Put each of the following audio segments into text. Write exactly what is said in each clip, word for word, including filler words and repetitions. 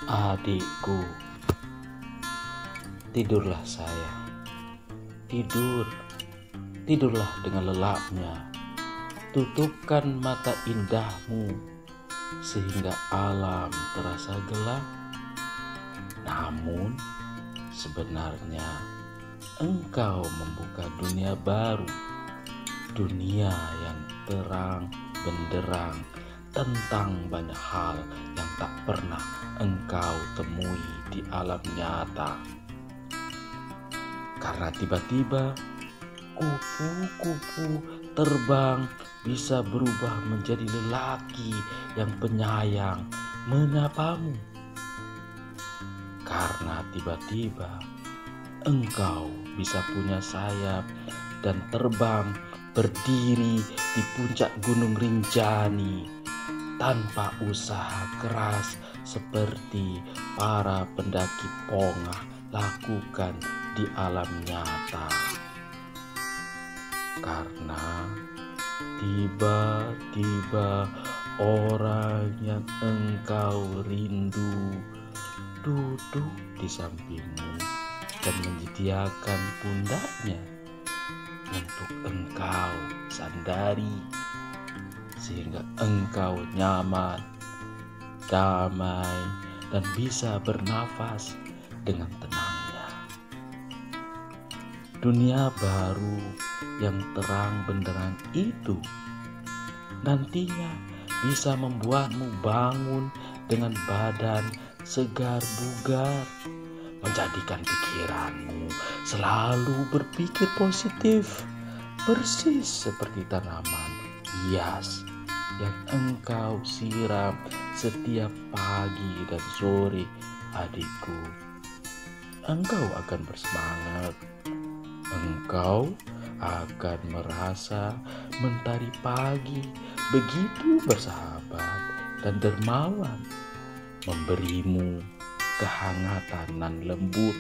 Adikku, tidurlah sayang. Tidur, tidurlah dengan lelapnya. Tutupkan mata indahmu sehingga alam terasa gelap. Namun sebenarnya engkau membuka dunia baru, dunia yang terang benderang tentang banyak hal yang tak pernah engkau temui di alam nyata. Karena tiba-tiba kupu-kupu terbang bisa berubah menjadi lelaki yang penyayang menyapamu. Karena tiba-tiba engkau bisa punya sayap dan terbang berdiri di puncak Gunung Rinjani tanpa usaha keras seperti para pendaki pongah lakukan di alam nyata. Karena tiba-tiba orang yang engkau rindu duduk di sampingmu dan menyediakan pundaknya untuk engkau sandari, sehingga engkau nyaman, damai, dan bisa bernafas dengan tenangnya. Dunia baru yang terang benderang itu nantinya bisa membuatmu bangun dengan badan segar bugar, menjadikan pikiranmu selalu berpikir positif, persis seperti tanaman hias yang engkau siram setiap pagi dan sore. Adikku, engkau akan bersemangat, engkau akan merasa mentari pagi begitu bersahabat dan dermawan, memberimu kehangatan dan lembut.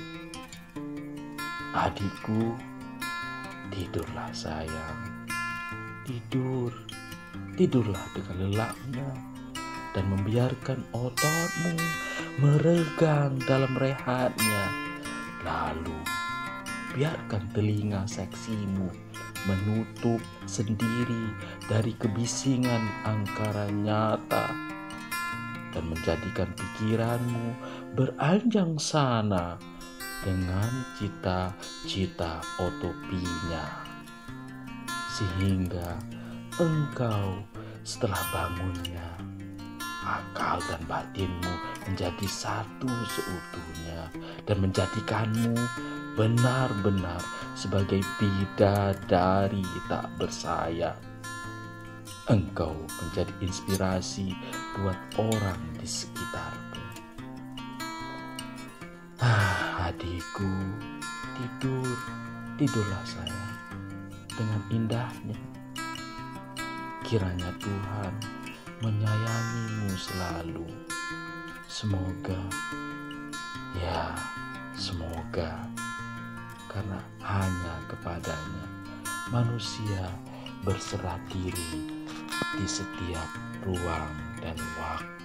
Adikku, tidurlah sayang. Tidur, tidurlah dengan lelapnya dan membiarkan ototmu meregang dalam rehatnya. Lalu biarkan telinga seksimu menutup sendiri dari kebisingan angkara nyata dan menjadikan pikiranmu beranjang sana dengan cita-cita utopinya, sehingga engkau setelah bangunnya akal dan batinmu menjadi satu seutuhnya dan menjadikanmu benar-benar sebagai bidadari tak bersayap. Engkau menjadi inspirasi buat orang di sekitarmu. Ah, adikku, tidur, tidurlah sayang dengan indahnya. Kiranya Tuhan menyayangimu selalu. Semoga, ya semoga, karena hanya kepadanya manusia berserah diri di setiap ruang dan waktu.